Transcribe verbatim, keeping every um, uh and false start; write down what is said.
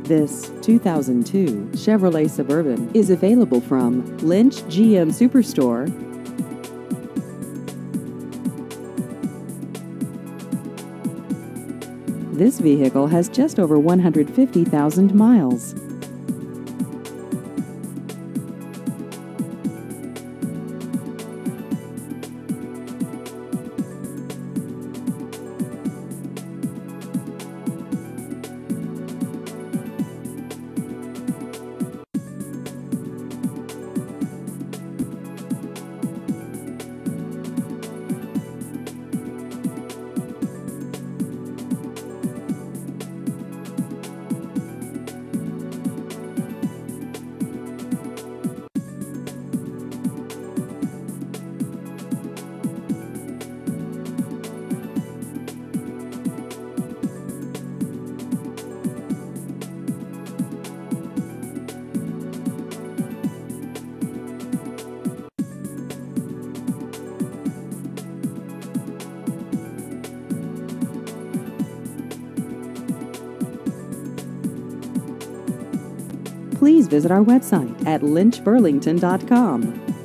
This two thousand two Chevrolet Suburban is available from Lynch G M Superstore. This vehicle has just over one hundred fifty thousand miles. Please visit our website at lynch burlington dot com.